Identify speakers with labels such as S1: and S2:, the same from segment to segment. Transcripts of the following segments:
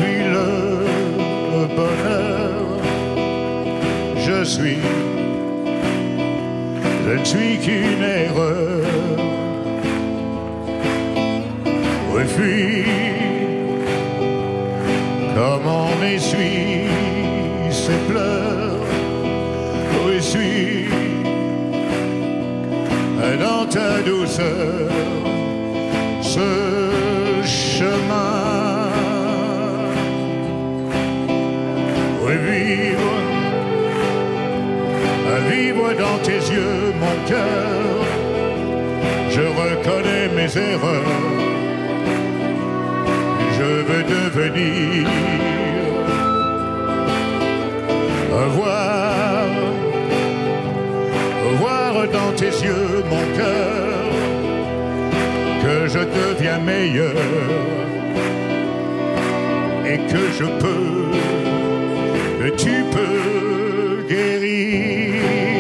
S1: suis le bonheur. Je ne suis qu'une erreur. Oui, fuis, comme on essuie ses pleurs. Oui, suis dans ta douceur ce chemin. Oui, vivre dans tes yeux, mon cœur. Je reconnais mes erreurs. Je veux devenir voir dans tes yeux, mon cœur, que je deviens meilleur et que je peux, que tu peux guérir.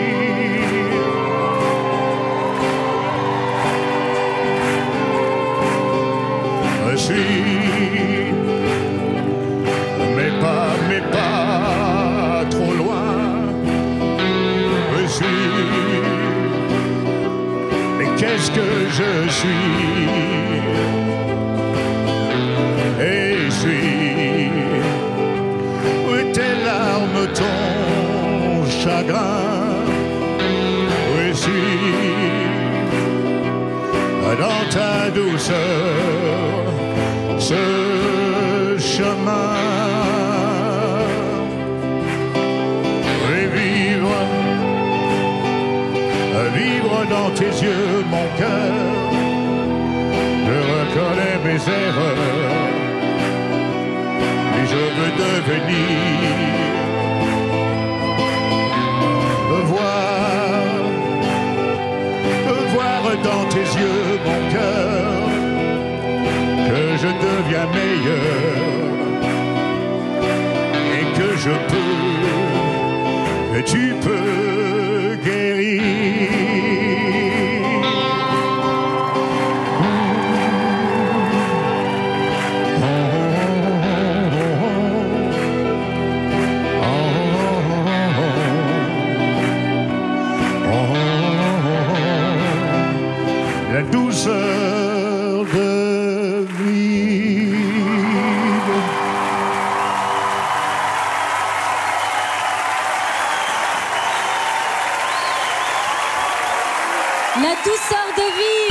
S1: Je suis, mais pas trop loin. Je suis, mais qu'est-ce que je suis? Et suis, où tes larmes, ton chagrin? Je suis, dans ta douceur ce chemin. Et vivre dans tes yeux, mon cœur. Je reconnais mes erreurs et je veux devenir voir dans tes yeux, mon cœur, que je deviens meilleur et que je peux, que tu peux guérir. La douceur de vivre.
S2: La douceur de vivre.